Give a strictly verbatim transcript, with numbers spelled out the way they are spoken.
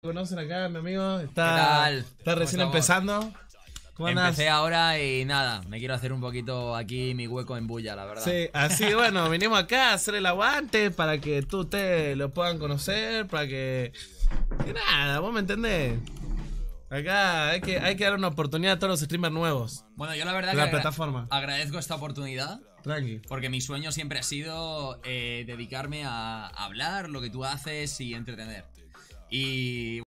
Conocen acá, mi amigo. Está, ¿Qué tal? está recién ¿Cómo empezando. ¿Cómo andas? Empecé ahora y nada, me quiero hacer un poquito aquí mi hueco en bulla, la verdad. Sí, así bueno, vinimos acá a hacer el aguante para que tú ustedes lo puedan conocer, para que... que nada, vos me entendés. Acá hay que, hay que dar una oportunidad a todos los streamers nuevos. Bueno, yo la verdad De que la agra- plataforma. agradezco esta oportunidad Tranqui. porque mi sueño siempre ha sido eh, dedicarme a hablar lo que tú haces y entretener. Y